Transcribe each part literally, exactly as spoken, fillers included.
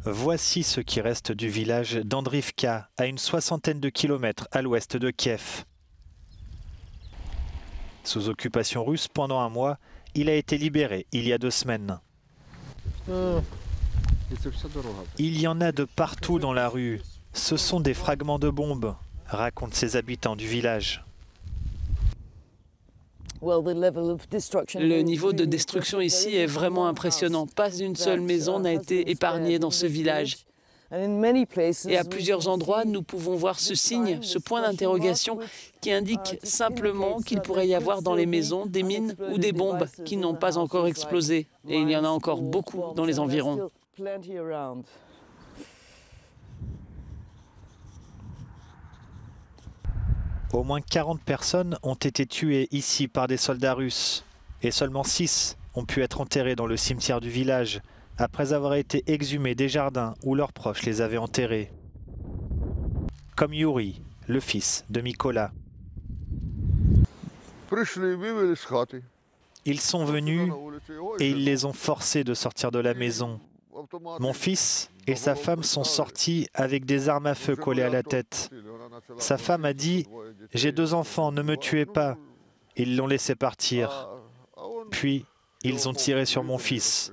Voici ce qui reste du village d'Andrivka, à une soixantaine de kilomètres à l'ouest de Kiev. Sous occupation russe pendant un mois, il a été libéré il y a deux semaines. Il y en a de partout dans la rue. Ce sont des fragments de bombes, racontent ces habitants du village. Le niveau de destruction ici est vraiment impressionnant. Pas une seule maison n'a été épargnée dans ce village. Et à plusieurs endroits, nous pouvons voir ce signe, ce point d'interrogation qui indique simplement qu'il pourrait y avoir dans les maisons des mines ou des bombes qui n'ont pas encore explosé. Et il y en a encore beaucoup dans les environs. Au moins quarante personnes ont été tuées ici par des soldats russes. Et seulement six ont pu être enterrés dans le cimetière du village, après avoir été exhumés des jardins où leurs proches les avaient enterrés. Comme Yuri, le fils de Mikola. Ils sont venus et ils les ont forcés de sortir de la maison. Mon fils et sa femme sont sortis avec des armes à feu collées à la tête. Sa femme a dit « J'ai deux enfants, ne me tuez pas ». Ils l'ont laissé partir. Puis, ils ont tiré sur mon fils.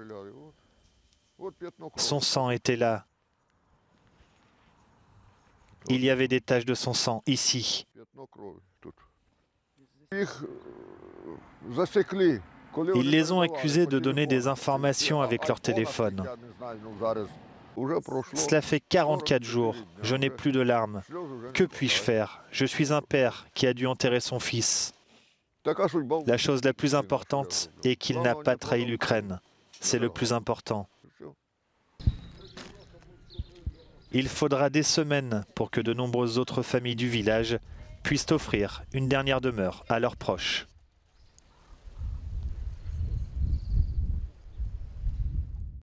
Son sang était là. Il y avait des taches de son sang ici. Ils les ont accusés de donner des informations avec leur téléphone. Cela fait quarante-quatre jours, je n'ai plus de larmes. Que puis-je faire? Je suis un père qui a dû enterrer son fils. La chose la plus importante est qu'il n'a pas trahi l'Ukraine. C'est le plus important. Il faudra des semaines pour que de nombreuses autres familles du village puissent offrir une dernière demeure à leurs proches.